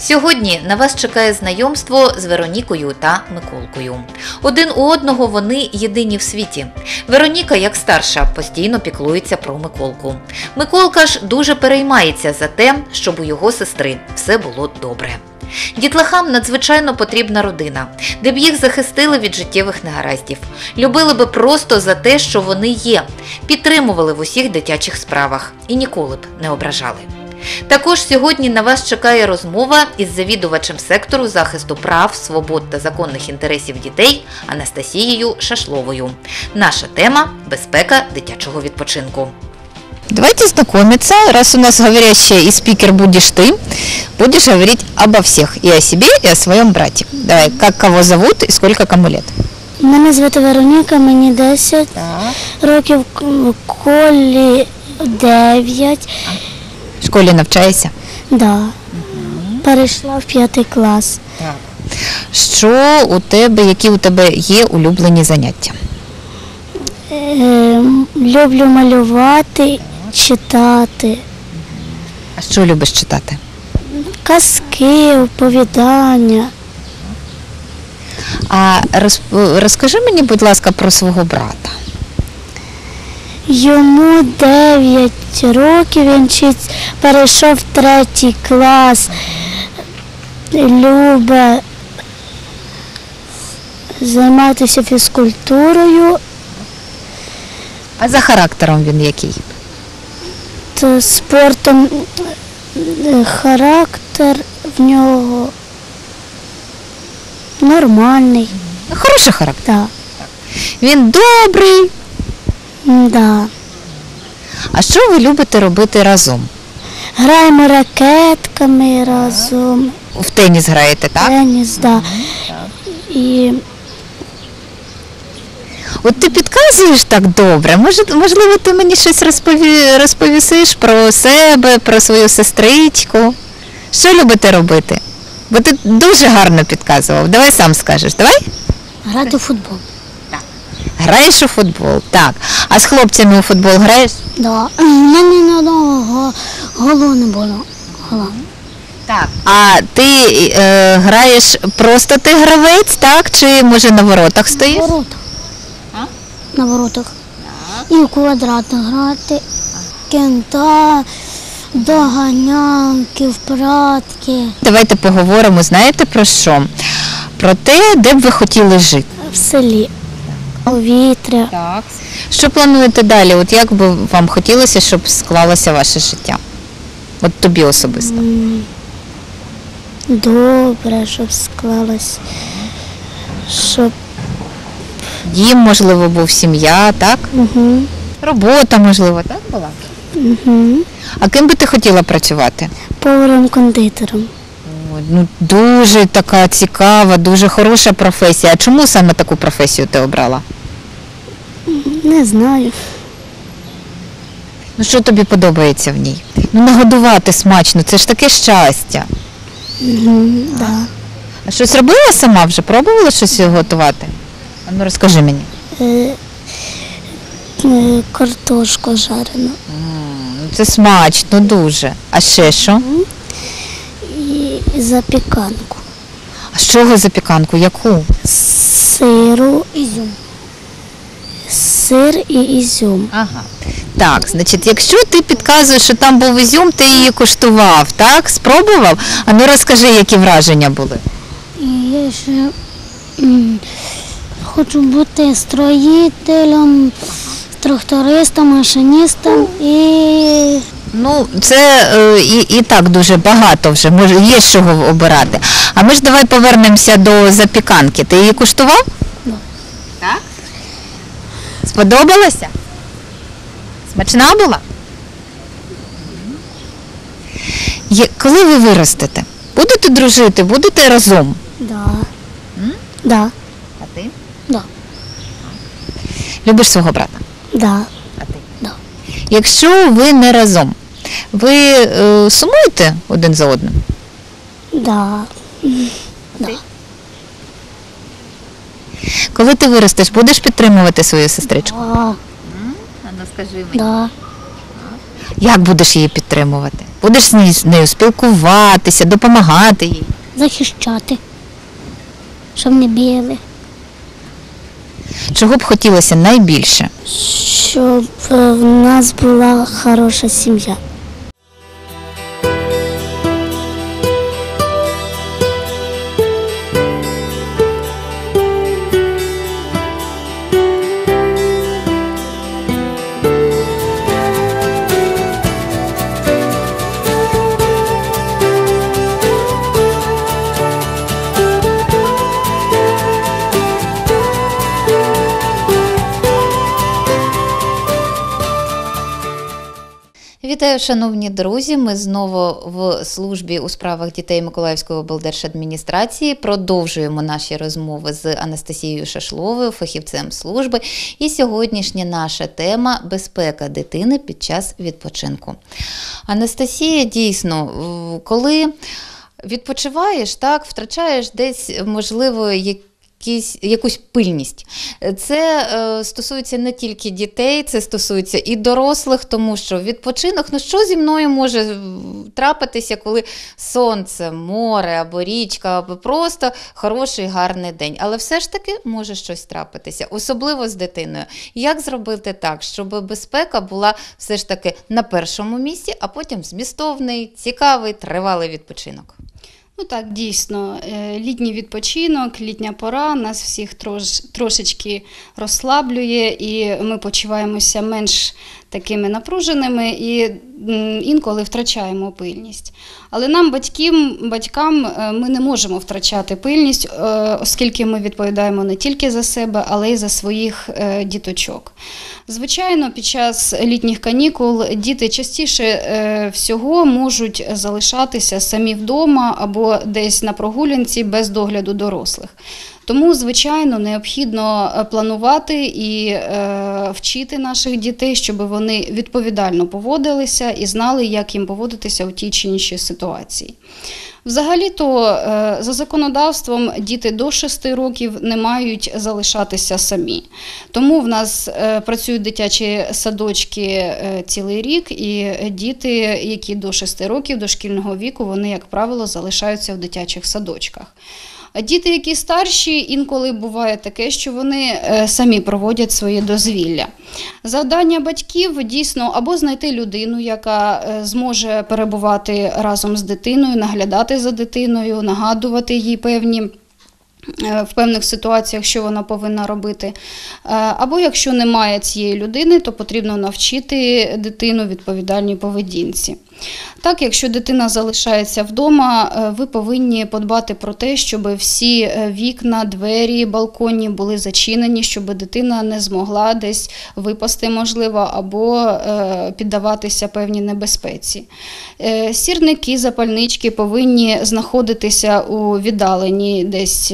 Сьогодні на вас чекає знайомство з Веронікою та Миколкою. Один у одного вони єдині в світі. Вероніка, як старша, постійно піклується про Миколку. Миколка ж дуже переймається за те, щоб у його сестри все було добре. Дітлахам надзвичайно потрібна родина, де б їх захистили від життєвих негараздів. Любили би просто за те, що вони є, підтримували в усіх дитячих справах і ніколи б не ображали. Також сьогодні на вас чекає розмова із завідувачем сектору захисту прав, свобод та законних інтересів дітей Анастасією Шашловою. Наша тема – безпека дитячого відпочинку. Давайте знакомиться. Раз у нас говорящая и спикер будешь ты, будешь говорить обо всех, и о себе, и о своем брате. Давай, как кого зовут и сколько кому лет? Мене звати Вероніка, мені 10 років, Колі 9. В школі навчаєшся? Да. Перейшла в 5 клас. Так. Що у тебе, які у тебе є улюблені заняття? Люблю малювати, читати. А що любиш читати? Казки, оповідання. А розкажи мені, будь ласка, про свого брата. Йому 9 років, він перейшов в 3 клас. Любить займатися фізкультурою. А за характером він який? Та спортом характер в нього нормальний. Хороший характер. Да. Він добрий. Да. А що ви любите робити разом? Граємо ракетками разом. В теніс граєте, так? Теніс, да. І От ти підказуєш так добре. Можливо, ти мені щось розповісиш про себе, про свою сестричку. Що любите робити? Бо ти дуже гарно підказував. Давай сам скажеш. Давай? грати в футбол. Граєш у футбол, так. А з хлопцями у футбол граєш? Да. У мене ні одного голу не було. Так. А ти граєш, просто ти гравець, так? Чи може на воротах стоїш? На воротах. На воротах. І в квадрати грати. Кента, доганянки, впратки. Давайте поговоримо, знаєте про що? Про те, де б ви хотіли жити. В селі. Повітря. Так. Що плануєте далі? От як би вам хотілося, щоб склалося ваше життя? От тобі особисто. Добре, щоб склалось. Щоб Дім, можливо, був, сім'я, так? Робота, можливо, так була? А ким би ти хотіла працювати? поваром-кондитером. Ну, дуже така цікава, дуже хороша професія. А чому саме таку професію ти обрала? Не знаю. Ну, що тобі подобається в ній? Ну, нагодувати смачно, це ж таке щастя. Да. А щось робила сама вже? Пробувала щось готувати? А ну, розкажи мені. Картошку жарену. Це смачно дуже. А ще що? І запіканку. А з чого запіканку? Яку? Сиру. Ізюм. Сир і ізюм. Ага. Так, значить, якщо ти підказуєш, що там був ізюм, ти її куштував, так? Спробував? А ну розкажи, які враження були. І я ще хочу бути строїтелем, трактористом, машиністом і Ну, це і так дуже багато вже, може, є з чого обирати. А ми ж давай повернемося до запіканки. Ти її куштував? Да. Так? Сподобалося? Смачна була? Коли ви виростете? Будете дружити, будете разом? да. Да. А ти? Да. Любиш свого брата? Да. А ти? Да. Якщо ви не разом, ви сумуєте один за одним? Да. Коли ти виростеш, будеш підтримувати свою сестричку? Да. Ну, скажи мені. Да. Як будеш її підтримувати? Будеш з нею спілкуватися, допомагати їй. Захищати, щоб не били, Чого б хотілося найбільше? щоб в нас була хороша сім'я. Вітаю, шановні друзі! Ми знову в службі у справах дітей Миколаївської облдержадміністрації продовжуємо наші розмови з Анастасією Шашловою, фахівцем служби. І сьогоднішня наша тема – безпека дитини під час відпочинку. Анастасія, дійсно, коли відпочиваєш, так, втрачаєш десь, можливо, якусь пильність. Це стосується не тільки дітей, це стосується і дорослих, тому що відпочинок, що зі мною може трапитися, коли сонце, море або річка, або просто хороший, гарний день. Але все ж таки може щось трапитися, особливо з дитиною. Як зробити так, щоб безпека була все ж таки на першому місці, а потім змістовний, цікавий, тривалий відпочинок? Ну так, дійсно, літній відпочинок, літня пора нас всіх трошечки розслаблює, і ми почуваємося менш такими напруженими і інколи втрачаємо пильність. Але нам, батькам, ми не можемо втрачати пильність, оскільки ми відповідаємо не тільки за себе, але й за своїх діточок. Звичайно, під час літніх канікул діти частіше всього можуть залишатися самі вдома або десь на прогулянці без догляду дорослих. Тому, звичайно, необхідно планувати і вчити наших дітей, щоб вони відповідально поводилися і знали, як їм поводитися у тій чи іншій ситуації. Взагалі-то, за законодавством, діти до 6 років не мають залишатися самі. Тому в нас працюють дитячі садочки цілий рік, і діти, які до 6 років, дошкільного віку, вони, як правило, залишаються в дитячих садочках. А діти, які старші, інколи буває таке, що вони самі проводять своє дозвілля. Завдання батьків дійсно або знайти людину, яка зможе перебувати разом з дитиною, наглядати за дитиною, нагадувати їй в певних ситуаціях, що вона повинна робити. Або якщо немає цієї людини, то потрібно навчити дитину відповідальній поведінці. Так, якщо дитина залишається вдома, ви повинні подбати про те, щоб всі вікна, двері, балконні були зачинені, щоб дитина не змогла десь випасти, можливо, або піддаватися певній небезпеці. Сірники, запальнички повинні знаходитися у віддаленні, десь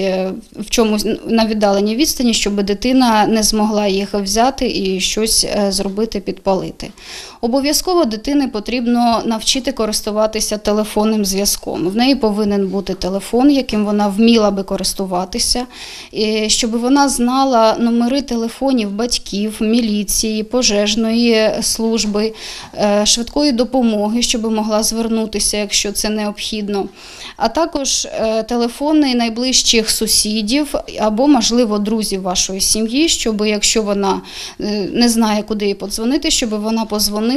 на віддаленій відстані, щоб дитина не змогла їх взяти і щось зробити, підпалити. Обов'язково дитині потрібно навчити користуватися телефонним зв'язком. В неї повинен бути телефон, яким вона вміла би користуватися, щоб вона знала номери телефонів батьків, міліції, пожежної служби, швидкої допомоги, щоб могла звернутися, якщо це необхідно. А також телефони найближчих сусідів або, можливо, друзів вашої сім'ї, щоб, якщо вона не знає, куди їй подзвонити, щоб вона подзвонила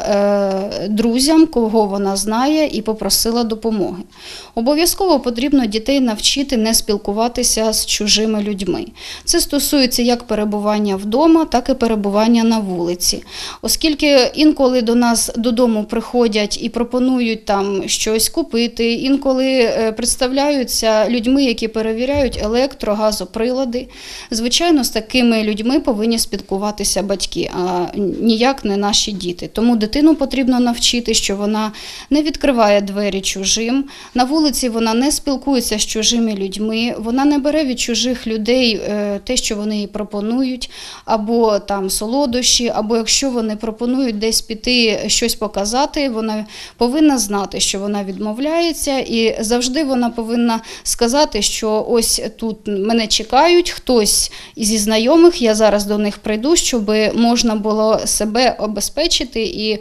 друзям, кого вона знає, і попросила допомоги. Обов'язково потрібно дітей навчити не спілкуватися з чужими людьми. Це стосується як перебування вдома, так і перебування на вулиці. Оскільки інколи до нас додому приходять і пропонують там щось купити, інколи представляються людьми, які перевіряють електро-, газоприлади. Звичайно, з такими людьми повинні спілкуватися батьки, а ніяк не наші діти. Тому дитину потрібно навчити, що вона не відкриває двері чужим, на вулиці вона не спілкується з чужими людьми, вона не бере від чужих людей те, що вони їй пропонують, або там солодощі, або якщо вони пропонують десь піти щось показати, вона повинна знати, що вона відмовляється, і завжди вона повинна сказати, що ось тут мене чекають, хтось зі знайомих, я зараз до них прийду, щоб можна було себе обезпечити і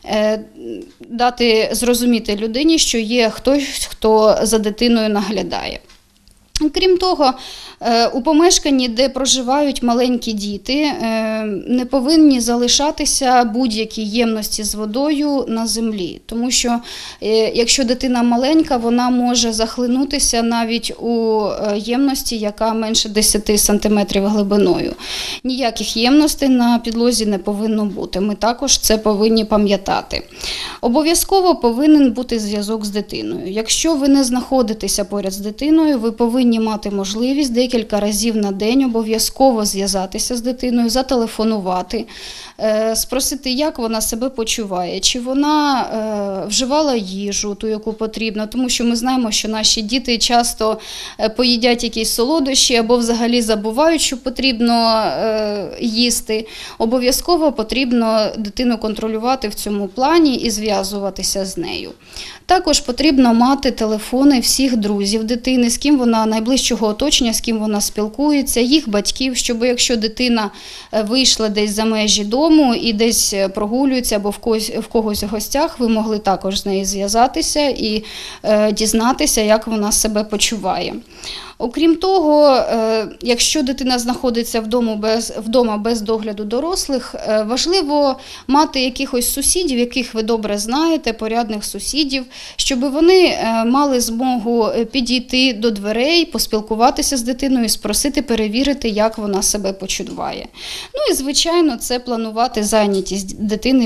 дати зрозуміти людині, що є хтось, хто за дитиною наглядає. Крім того, у помешканні, де проживають маленькі діти, не повинні залишатися будь-які ємності з водою на землі. Тому що, якщо дитина маленька, вона може захлинутися навіть у ємності, яка менше 10 см глибиною. Ніяких ємностей на підлозі не повинно бути. Ми також це повинні пам'ятати. Обов'язково повинен бути зв'язок з дитиною. Якщо ви не знаходитеся поряд з дитиною, ви повинні мати можливість декілька разів на день обов'язково зв'язатися з дитиною, зателефонувати, спросити, як вона себе почуває, чи вона вживала їжу, ту, яку потрібно, тому що ми знаємо, що наші діти часто поїдять якісь солодощі або взагалі забувають, що потрібно їсти. Обов'язково потрібно дитину контролювати в цьому плані і зв'язуватися з нею. Також потрібно мати телефони всіх друзів дитини, з ким вона найближчого оточення, з ким вона спілкується, їх батьків, щоб якщо дитина вийшла десь за межі дому і десь прогулюється або в когось в гостях, ви могли також з нею зв'язатися і дізнатися, як вона себе почуває. Окрім того, якщо дитина знаходиться вдома без догляду дорослих, важливо мати якихось сусідів, яких ви добре знаєте, порядних сусідів, щоб вони мали змогу підійти до дверей, поспілкуватися з дитиною, спросити, перевірити, як вона себе почуває. Ну і, звичайно, це планувати зайнятість дитини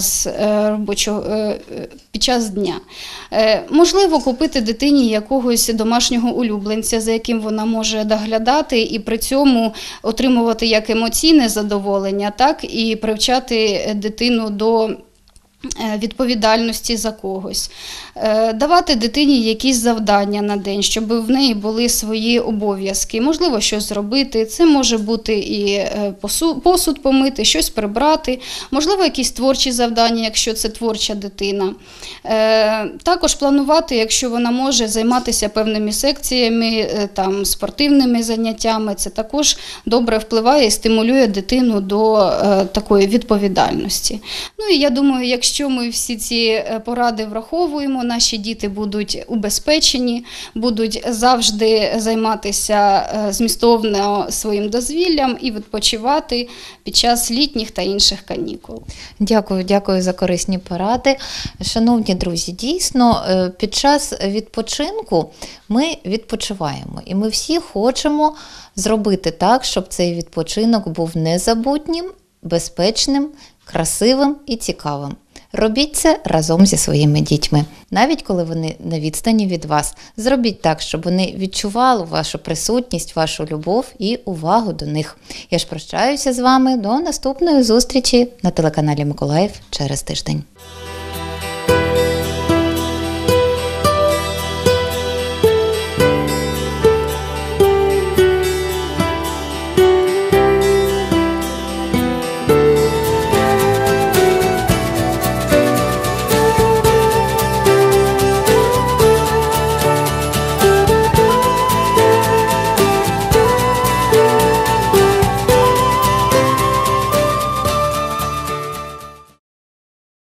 під час дня. Можливо, купити дитині якогось домашнього улюбленця, за яким вона може доглядати і при цьому отримувати як емоційне задоволення, так і привчати дитину до відповідальності за когось. Давати дитині якісь завдання на день, щоб в неї були свої обов'язки. Можливо, щось зробити. Це може бути і посуд помити, щось прибрати. Можливо, якісь творчі завдання, якщо це творча дитина. Також планувати, якщо вона може займатися певними секціями, спортивними заняттями. Це також добре впливає і стимулює дитину до такої відповідальності. Ну і я думаю, якщо ми всі ці поради враховуємо, наші діти будуть убезпечені, будуть завжди займатися змістовно своїм дозвіллям і відпочивати під час літніх та інших канікул. Дякую за корисні поради. Шановні друзі, дійсно, під час відпочинку ми відпочиваємо. І ми всі хочемо зробити так, щоб цей відпочинок був незабутнім, безпечним, красивим і цікавим. Робіть це разом зі своїми дітьми. Навіть коли вони на відстані від вас, зробіть так, щоб вони відчували вашу присутність, вашу любов і увагу до них. Я ж прощаюся з вами до наступної зустрічі на телеканалі Миколаїв через тиждень.